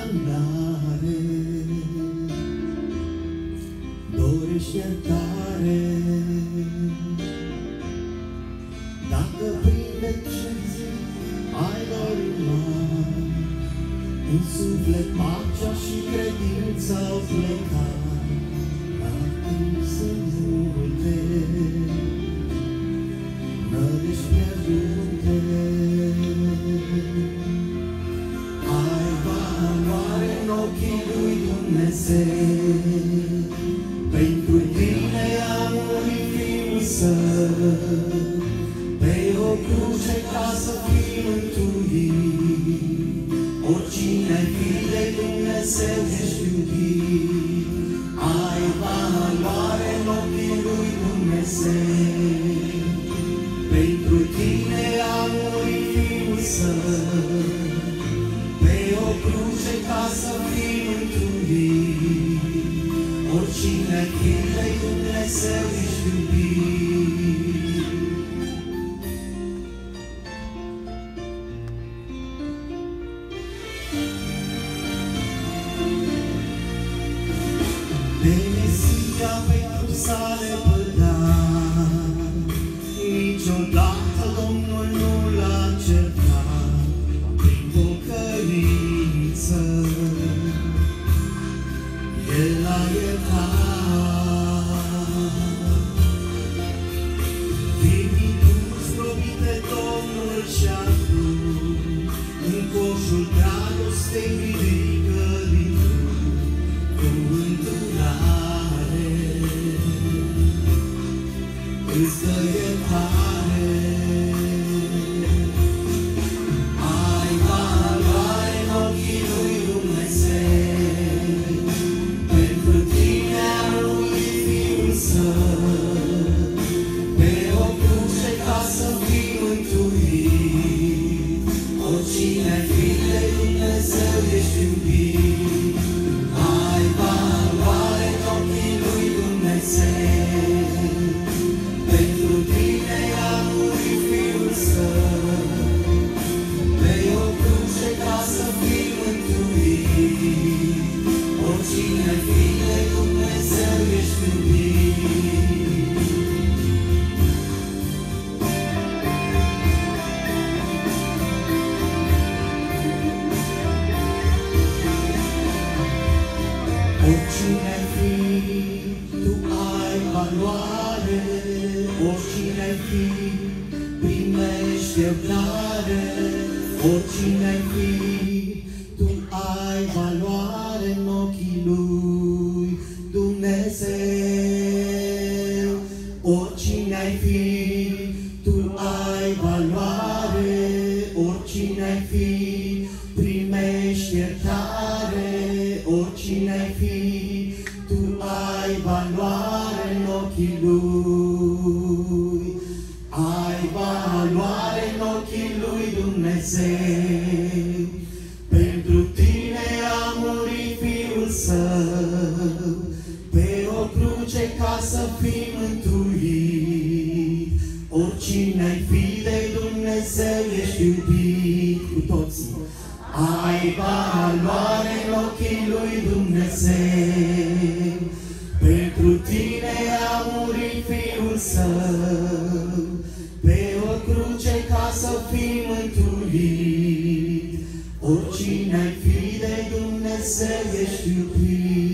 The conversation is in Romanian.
n-are, dorești iertare. Dacă prin vecini ai dorit mari, în suflet pacea și credința au plecat. Acum sunt multe nădejdi pierdute. Ai valoare în ochii lui Dumnezeu, pentru tine a murit Fiul Său, pe o cruce ca să fii mântuit. Oricine ai fi de Dumnezeu ești iubit. Ai valoare în ochii lui Dumnezeu, pentru tine a murit Fiul Său, pe o cruce ca să fii mântuit. Oricine ai fi de Dumnezeu ești iubit. De Mesia pentru s-a lepădat, niciodată Domnul nu l-a certat. Prin pocăință El l-a iertat. Vinitul zdrobit de Domnul și-a dus, în coșul dragostei ridică din cu îndurare, îți dă iertare. Ai valoare în ochii lui Dumnezeu, pentru tine a murit Fiul Său, pe o cruce ca să fii mântuit. Oricine ai fi de Dumnezeu ești iubit. Ai valoare în ochii lui Dumnezeu, pentru tine a murit Fiul Său, pe o cruce ca să fii mântuit. Oricine ai fi de Dumnezeu ești iubit. Oricine ai fi, tu ai valoare. Oricine ai fi, primești iertare. Oricine ai fi, tu ai valoare în ochii lui Dumnezeu. Oricine ai fi, tu ai valoare. Oricine ai fi, primești iertare. Oricine ai fi, tu ai valoare în ochii lui. Ai valoare în ochii lui Dumnezeu, pentru tine a murit Fiul Său, pe o cruce ca să fii mântuit. Oricine ai fi de Dumnezeu ești iubit. Cu toții. Ai valoare în ochii lui Dumnezeu, pentru tine a murit Fiul Său, pe o cruce ca să fii mântuit. Oricine ai fi de Dumnezeu ești iubit.